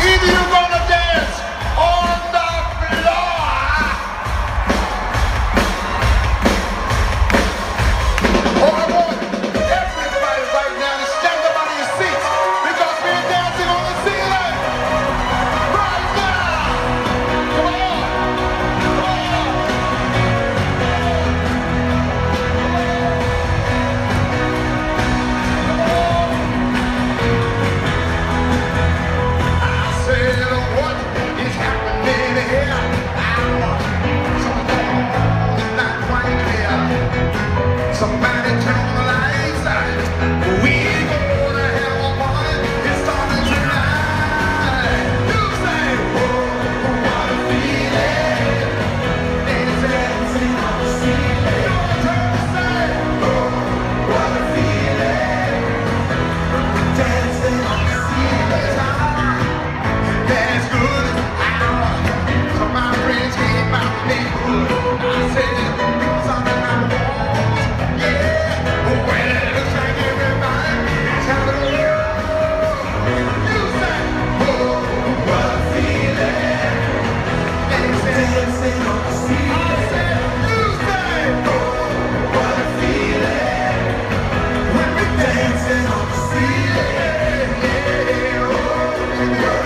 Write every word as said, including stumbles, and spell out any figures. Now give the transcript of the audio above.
Either you're gonna dance on the floor, or I want everybody right now to stand up out of your seats because we're dancing on the ceiling right now. Come on, come on. I said, what is happening here? Something is not quite clear. Somebody turn the lights out. We gonna have a party. It's starting tonight. You say, oh, what a feeling. Dancing on the ceiling. Your turn to say, oh, what a feeling. Dancing on the ceiling. That's good. So my friends came out the neighborhood. I said, something I want. Yeah. Well, it looks like everybody is having a love. You say, oh, what a feeling. Dancing on the ceiling. I said, you say, oh, what a feeling. When we're dancing on the ceiling. Yeah, oh,